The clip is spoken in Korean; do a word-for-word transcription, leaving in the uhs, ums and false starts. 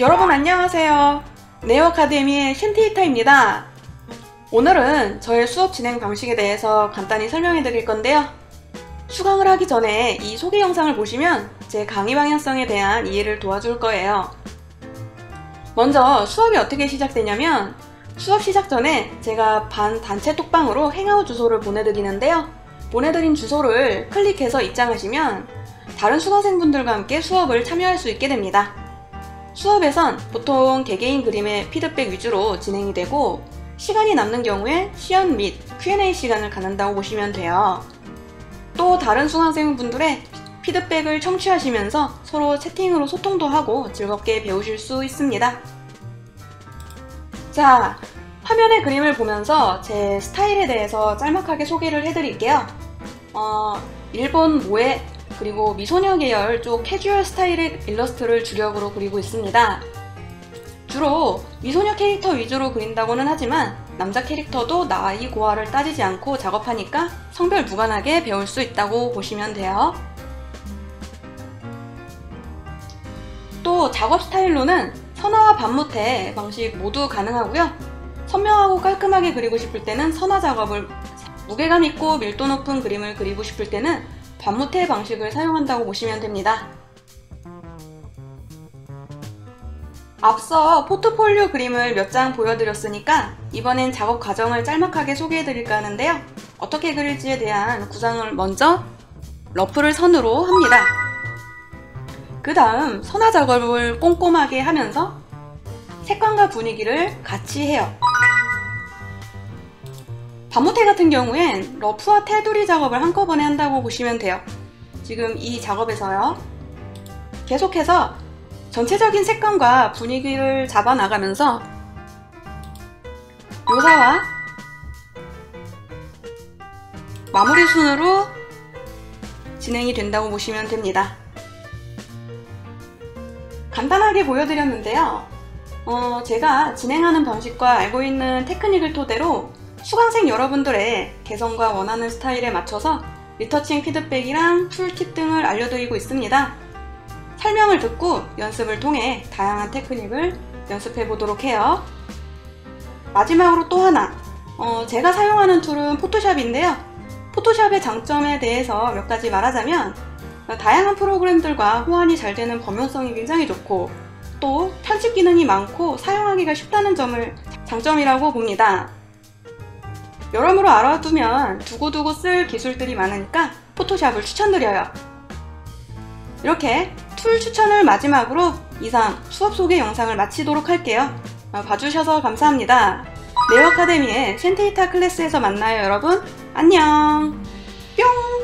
여러분 안녕하세요. 네오 아카데미의 쉔티이타입니다. 오늘은 저의 수업 진행 방식에 대해서 간단히 설명해 드릴 건데요. 수강을 하기 전에 이 소개 영상을 보시면 제 강의 방향성에 대한 이해를 도와줄 거예요. 먼저 수업이 어떻게 시작되냐면 수업 시작 전에 제가 반 단체 톡방으로 행아웃 주소를 보내드리는데요. 보내드린 주소를 클릭해서 입장하시면 다른 수강생분들과 함께 수업을 참여할 수 있게 됩니다. 수업에선 보통 개개인 그림의 피드백 위주로 진행이 되고 시간이 남는 경우에 시연 및 큐 앤 에이 시간을 갖는다고 보시면 돼요. 또 다른 수강생분들의 피드백을 청취하시면서 서로 채팅으로 소통도 하고 즐겁게 배우실 수 있습니다. 자, 화면의 그림을 보면서 제 스타일에 대해서 짤막하게 소개를 해드릴게요. 어, 일본 모에 그리고 미소녀 계열 쪽 캐주얼 스타일의 일러스트를 주력으로 그리고 있습니다. 주로 미소녀 캐릭터 위주로 그린다고는 하지만 남자 캐릭터도 나이 고하를 따지지 않고 작업하니까 성별 무관하게 배울 수 있다고 보시면 돼요. 또 작업 스타일로는 선화와 반무태 방식 모두 가능하고요. 선명하고 깔끔하게 그리고 싶을 때는 선화 작업을, 무게감 있고 밀도 높은 그림을 그리고 싶을 때는 반무태 방식을 사용한다고 보시면 됩니다. 앞서 포트폴리오 그림을 몇 장 보여드렸으니까 이번엔 작업 과정을 짤막하게 소개해드릴까 하는데요. 어떻게 그릴지에 대한 구상을 먼저 러프를 선으로 합니다. 그 다음 선화 작업을 꼼꼼하게 하면서 색감과 분위기를 같이 해요. 반무태 같은 경우엔 러프와 테두리 작업을 한꺼번에 한다고 보시면 돼요. 지금 이 작업에서요. 계속해서 전체적인 색감과 분위기를 잡아 나가면서 묘사와 마무리 순으로 진행이 된다고 보시면 됩니다. 간단하게 보여드렸는데요. 어, 제가 진행하는 방식과 알고 있는 테크닉을 토대로 수강생 여러분들의 개성과 원하는 스타일에 맞춰서 리터칭 피드백이랑 툴팁 등을 알려드리고 있습니다. 설명을 듣고 연습을 통해 다양한 테크닉을 연습해 보도록 해요. 마지막으로 또 하나, 어, 제가 사용하는 툴은 포토샵인데요. 포토샵의 장점에 대해서 몇 가지 말하자면 다양한 프로그램들과 호환이 잘 되는 범용성이 굉장히 좋고 또 편집 기능이 많고 사용하기가 쉽다는 점을 장점이라고 봅니다. 여러모로 알아두면 두고두고 쓸 기술들이 많으니까 포토샵을 추천드려요. 이렇게 툴 추천을 마지막으로 이상 수업 소개 영상을 마치도록 할게요. 봐주셔서 감사합니다. 네오 아카데미의 쉔티이타 클래스에서 만나요 여러분. 안녕. 뿅.